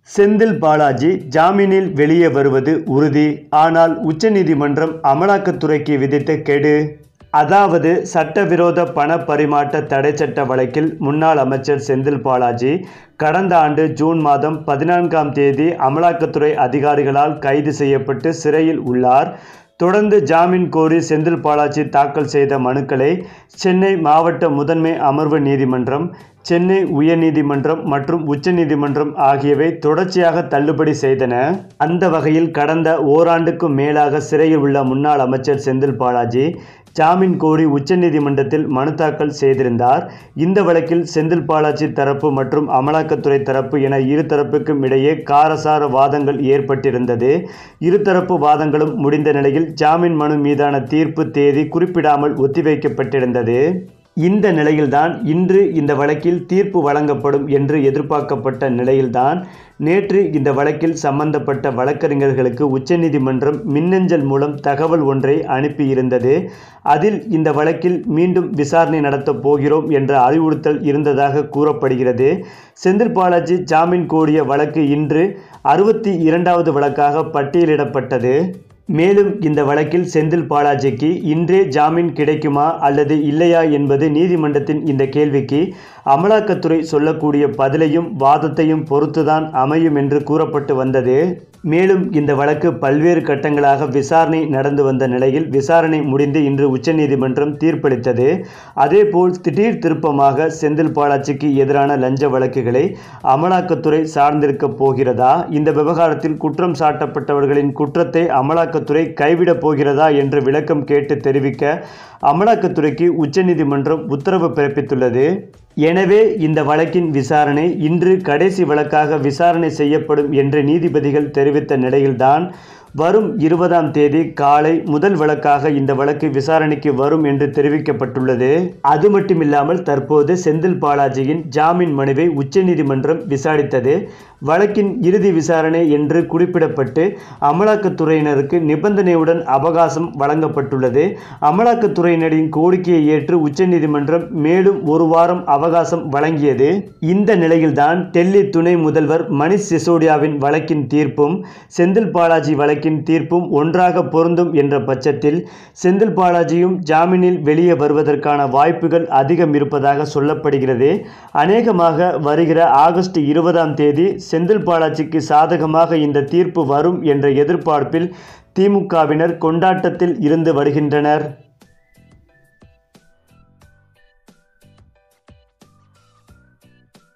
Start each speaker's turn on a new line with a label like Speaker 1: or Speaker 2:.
Speaker 1: செந்தில் பாலாஜி ஜாமீனில் வெளியே வருவது உறுதி. ஆனால் உச்சநீதிமன்றம் அமலாக்கத்துறைக்கு விதித்த கெடு. அதாவது சட்டவிரோத பண பரிமாற்ற தடை சட்ட வழக்கில் முன்னாள் அமைச்சர் செந்தில் பாலாஜி கடந்த ஆண்டு ஜூன் மாதம் 14ஆம் தேதி அமலாக்கத்துறை அதிகாரிகளால் கைது செய்யப்பட்டு சிறையில் உள்ளார். தொடர்ந்து ஜாமீன் கோரி செந்தில் பாலாஜி தாக்கல் செய்த மனுக்களை சென்னை மாவட்ட முதன்மை அமர்வு நீதிமன்றம், சென்னை உயர்நீதிமன்றம் மற்றும் உச்சநீதிமன்றம் ஆகியவை தொடர்ச்சியாக தள்ளுபடி செய்தன. அந்த வகையில் கடந்த ஓராண்டுக்கும் மேலாக சிறையில் உள்ள முன்னாள் அமைச்சர் செந்தில் பாலாஜி ஜாமீன் கோரி உச்சநீதிமன்றத்தில் மனு தாக்கல் செய்திருந்தார். இந்த வழக்கில் செந்தில் பாலாஜி தரப்பு மற்றும் அமலாக்கத்துறை தரப்பு என இரு தரப்புக்கும் இடையே காரசார வாதங்கள் ஏற்பட்டிருந்தது. இருதரப்பு வாதங்களும் முடிந்த நிலையில் ஜாமீன் மனு மீதான தீர்ப்பு தேதி குறிப்பிடாமல் ஒத்திவைக்கப்பட்டிருந்தது. இந்த நிலையில்தான் இன்று இந்த வழக்கில் தீர்ப்பு வழங்கப்படும் என்று எதிர்பார்க்கப்பட்ட நிலையில்தான் நேற்று இந்த வழக்கில் சம்பந்தப்பட்ட வழக்கறிஞர்களுக்கு உச்சநீதிமன்றம் மின்னஞ்சல் மூலம் தகவல் ஒன்றை அனுப்பியிருந்தது. அதில் இந்த வழக்கில் மீண்டும் விசாரணை நடத்தப் போகிறோம் என்ற அறிவுறுத்தல் இருந்ததாக கூறப்படுகிறது. செந்தில் பாலாஜி ஜாமீன் கோரிய வழக்கு இன்று 62வது வழக்காக பட்டியலிடப்பட்டது. மேலும் இந்த வழக்கில் செந்தில் பாலாஜிக்கு இன்றே ஜாமீன் கிடைக்குமா அல்லது இல்லையா என்பது நீதிமன்றத்தின் இந்த கேள்விக்கு அமலாக்கத்துறை சொல்லக்கூடிய பதிலையும் வாதத்தையும் பொறுத்துதான் அமையும் என்று கூறப்பட்டு வந்தது. மேலும் இந்த வழக்கு பல்வேறு கட்டங்களாக விசாரணை நடந்து வந்த நிலையில் விசாரணை முடிந்து இன்று உச்சநீதிமன்றம் தீர்ப்பளித்தது. அதேபோல் திடீர் திருப்பமாக செந்தில் பாலாஜிக்கு எதிரான லஞ்ச வழக்குகளை அமலாக்கத்துறை சார்ந்திருக்க போகிறதா, இந்த விவகாரத்தில் குற்றம் சாட்டப்பட்டவர்களின் குற்றத்தை அமலாக்கத்துறை கைவிடப் போகிறதா என்று விளக்கம் கேட்டு தெரிவிக்க அமலாக்கத்துறைக்கு உச்சநீதிமன்றம் உத்தரவு பிறப்பித்துள்ளது. எனவே இந்த வழக்கின் விசாரணை இன்று கடைசி வழக்காக விசாரணை செய்யப்படும் என்று நீதிபதிகள் தெரிவித்த நிலையில்தான் வரும் 20ஆம் தேதி காலை முதல் வழக்காக இந்த வழக்கு விசாரணைக்கு வரும் என்று தெரிவிக்கப்பட்டுள்ளது. அது மட்டுமில்லாமல் தற்போது செந்தில் பாலாஜியின் ஜாமீன் மனுவை உச்சநீதிமன்றம் விசாரித்தது. வழக்கின் இறுதி விசாரணை என்று குறிப்பிடப்பட்டு அமலாக்கத்துறையினருக்கு நிபந்தனையுடன் அவகாசம் வழங்கப்பட்டுள்ளது. அமலாக்கத்துறையினரின் கோரிக்கையை ஏற்று உச்சநீதிமன்றம் மேலும் ஒரு வாரம் அவகாசம் வழங்கியது. இந்த நிலையில்தான் டெல்லி துணை முதல்வர் மணிஷ் சிசோடியாவின் வழக்கின் தீர்ப்பும் செந்தில் பாலாஜி வழக்கின் தீர்ப்பும் ஒன்றாக பொருந்தும் என்ற பட்சத்தில் செந்தில் பாலாஜியும் ஜாமீனில் வெளியே வருவதற்கான வாய்ப்புகள் அதிகம் இருப்பதாக சொல்லப்படுகிறது. அநேகமாக வருகிற ஆகஸ்ட் 20ஆம் தேதி செந்தில் பாலாஜிக்கு சாதகமாக இந்த தீர்ப்பு வரும் என்ற எதிர்பார்ப்பில் திமுகவினர் கொண்டாட்டத்தில் இருந்து வருகின்றனர்.